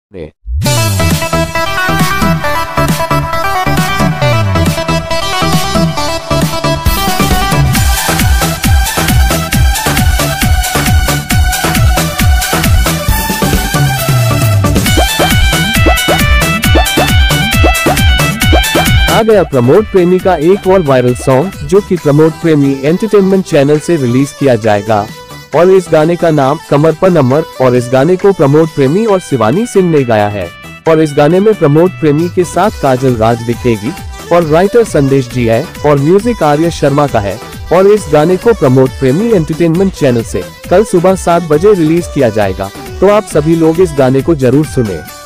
आ गया प्रमोद प्रेमी का एक और वायरल सॉन्ग, जो कि प्रमोद प्रेमी एंटरटेनमेंट चैनल से रिलीज किया जाएगा। और इस गाने का नाम कमर पर नंबर, और इस गाने को प्रमोद प्रेमी और शिवानी सिंह ने गाया है। और इस गाने में प्रमोद प्रेमी के साथ काजल राज दिखेगी, और राइटर संदेश जी है, और म्यूजिक आर्य शर्मा का है। और इस गाने को प्रमोद प्रेमी एंटरटेनमेंट चैनल से कल सुबह 7 बजे रिलीज किया जाएगा। तो आप सभी लोग इस गाने को जरूर सुने।